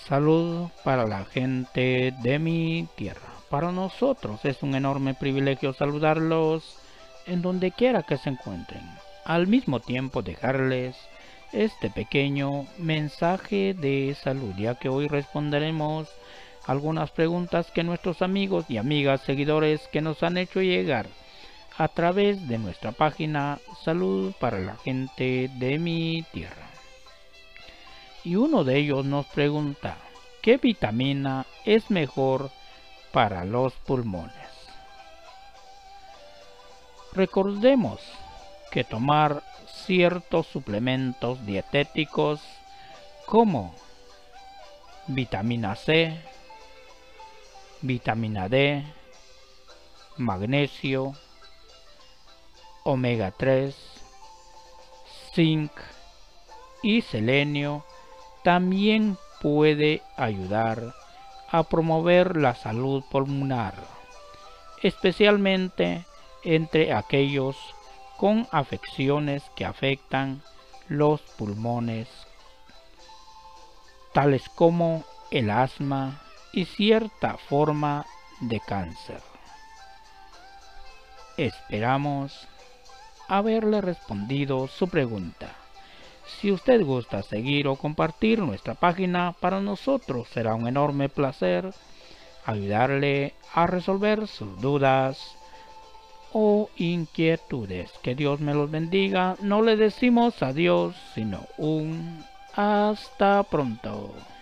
Salud para la gente de mi tierra. Para nosotros es un enorme privilegio saludarlos en donde quiera que se encuentren. Al mismo tiempo dejarles este pequeño mensaje de salud, ya que hoy responderemos algunas preguntas que nuestros amigos y amigas seguidores que nos han hecho llegar a través de nuestra página Salud para la gente de mi tierra. Y uno de ellos nos pregunta, ¿qué vitamina es mejor para los pulmones? Recordemos que tomar ciertos suplementos dietéticos como vitamina C, vitamina D, magnesio, omega 3, zinc y selenio también puede ayudar a promover la salud pulmonar, especialmente entre aquellos con afecciones que afectan los pulmones, tales como el asma y cierta forma de cáncer. Esperamos haberle respondido su pregunta. Si usted gusta seguir o compartir nuestra página, para nosotros será un enorme placer ayudarle a resolver sus dudas o inquietudes. Que Dios me los bendiga. No le decimos adiós, sino un hasta pronto.